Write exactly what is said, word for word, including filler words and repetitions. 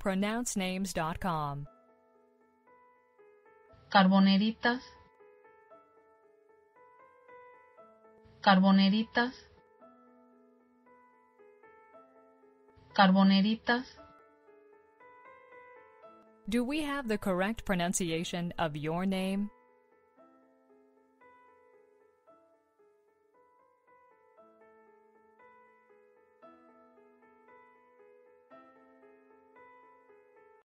pronounce names dot com. Carboneritas, Carboneritas, Carboneritas. Do we have the correct pronunciation of your name?